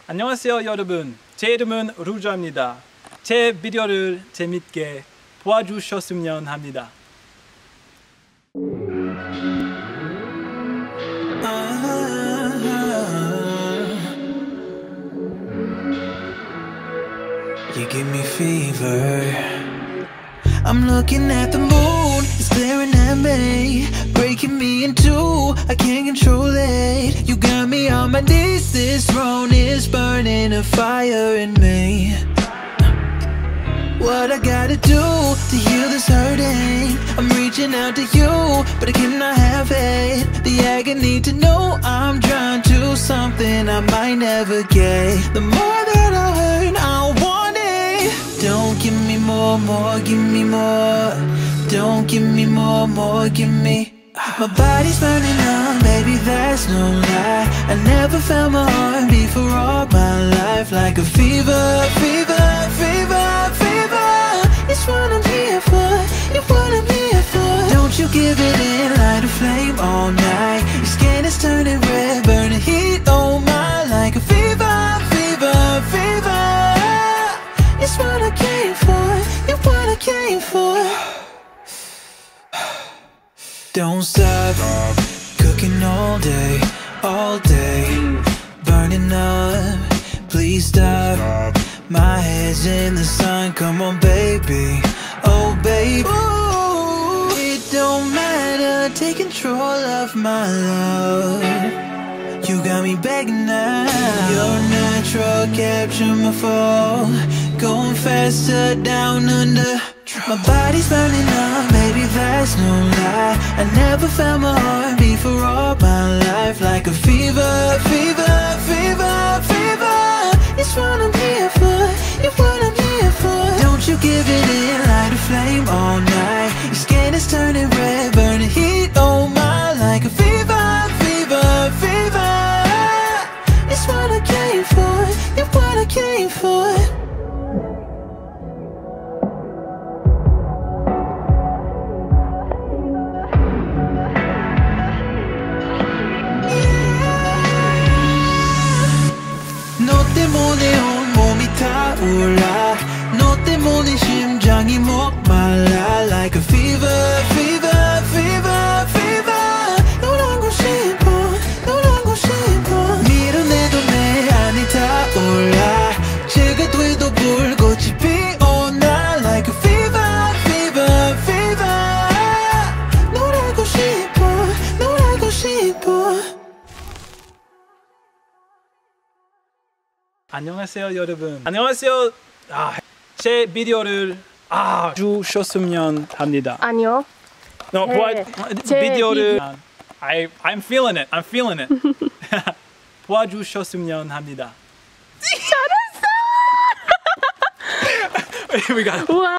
안녕하세요 여러분, 제 이름은 루저입니다. 제 비디오를 재밌게 보아주셨으면 합니다. You give me fever. I'm looking at the moon, it's staring at me, breaking me in two, I can't control it. You got me on my knees, this throne is burning a fire in me. What I gotta do to heal this hurting? I'm reaching out to you, but I cannot have it. The agony to know I'm drawn to something I might never get. The more that I hurt, I want it. Don't give me more, give me more. Don't give me more, give me. My body's burning up, baby, that's no lie. I never felt my heart beat for all my life. Like a fever, fever, fever, fever. It's what I'm here for, it's what I'm here for. Don't you give it in, light a flame all night. Your skin is turning red, burning heat, oh my. Like a fever, fever, fever. It's what I came for, it's what I came for. Don't stop, cooking all day, burning up, please stop. My head's in the sun, come on baby, oh baby. Ooh, it don't matter, take control of my love. You got me begging now, your natural capture my fall. Going faster down under. My body's burning up, baby, that's no lie. I never felt my heart beat for all my life. Like a fever, fever, fever, fever. It's what I'm here for, it's what I'm here for. Don't you give it in, light a flame all night. Your skin is turning red, burning heat, oh my. Like a fever, fever, fever. It's what I came for, it's what I came for. 너 때문에 온몸이 타올라. 너 때문에 심장이 목말라. Like a fever, fever, fever, fever. 널 안고 싶어, 널 안고 싶어. 밀어내도 내 안에 타올라. 제가 돼도 불꽃이 피어나. Like a fever, fever, fever. 널 알고 싶어, 널 알고 싶어. 안녕하세요 여러분. 안녕하세요. 제 비디오를 주셨으면 합니다. 아니요. No, 비디오를 I'm feeling it. I'm feeling it. 도와주셨으면 합니다. 잘했어. We got it. 우와.